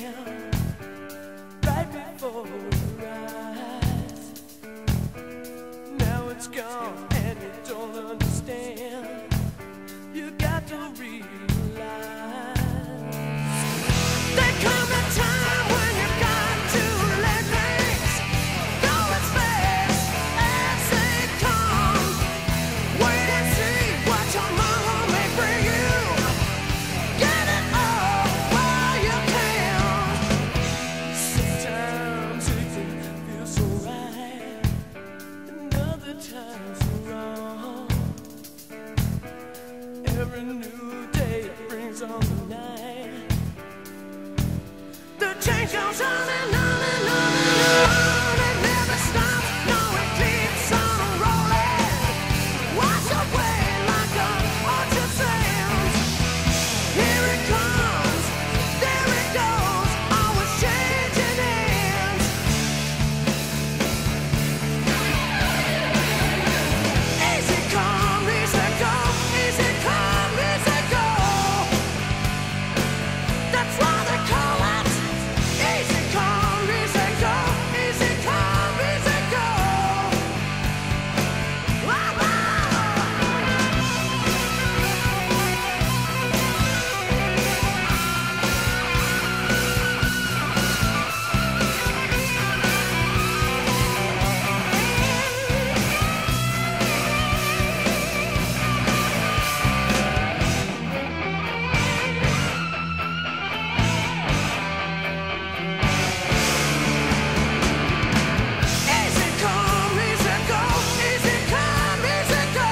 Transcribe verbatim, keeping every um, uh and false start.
stand right before your eyes. Now it's gone and you don't understand. You got to realize there comes a time when you got to let things go as fast as they come. Wait and see what your mama may bring you. Get it all while you can. Sometimes it can feel so right, and other times so wrong. Every new day brings on the night. The change goes on and on and on and on. It never stops, no, it keeps on rolling. Wash away like a ocean sands. Here it comes, there it goes, always changing hands. Easy come, easy go, easy come, easy go. That's why they call it easy come, easy go, easy come, easy go. Wow, wow. Easy come, easy go, easy come, easy go.